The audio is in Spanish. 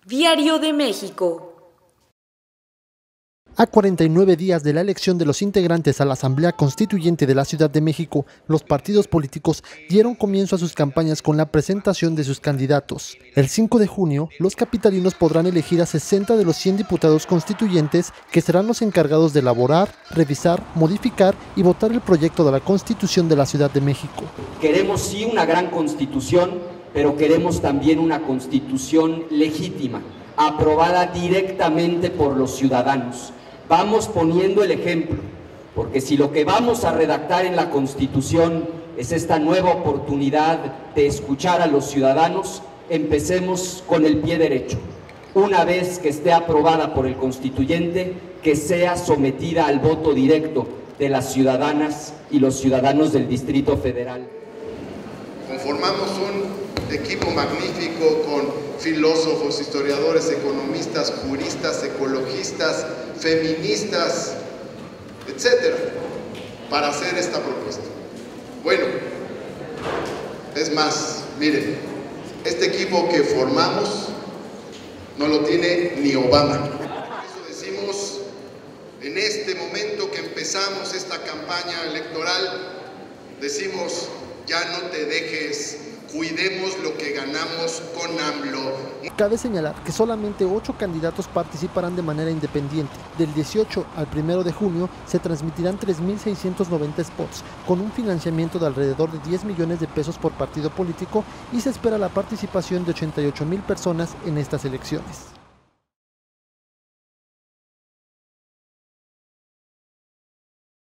Diario de México. A 49 días de la elección de los integrantes a la Asamblea Constituyente de la Ciudad de México, los partidos políticos dieron comienzo a sus campañas con la presentación de sus candidatos. El 5 de junio, los capitalinos podrán elegir a 60 de los 100 diputados constituyentes que serán los encargados de elaborar, revisar, modificar y votar el proyecto de la Constitución de la Ciudad de México. Queremos sí una gran Constitución, pero queremos también una Constitución legítima, aprobada directamente por los ciudadanos. Vamos poniendo el ejemplo, porque si lo que vamos a redactar en la Constitución es esta nueva oportunidad de escuchar a los ciudadanos, empecemos con el pie derecho. Una vez que esté aprobada por el constituyente, que sea sometida al voto directo de las ciudadanas y los ciudadanos del Distrito Federal. Conformamos un equipo magnífico con filósofos, historiadores, economistas, juristas, ecologistas, feministas, etcétera, para hacer esta propuesta. Bueno, es más, miren, este equipo que formamos no lo tiene ni Obama. Por eso decimos, en este momento que empezamos esta campaña electoral, decimos, ya no te dejes, cuidemos lo que ganamos con AMLO. Cabe señalar que solamente 8 candidatos participarán de manera independiente. Del 18 al 1 de junio se transmitirán 3.690 spots, con un financiamiento de alrededor de 10 millones de pesos por partido político, y se espera la participación de 88,000 personas en estas elecciones.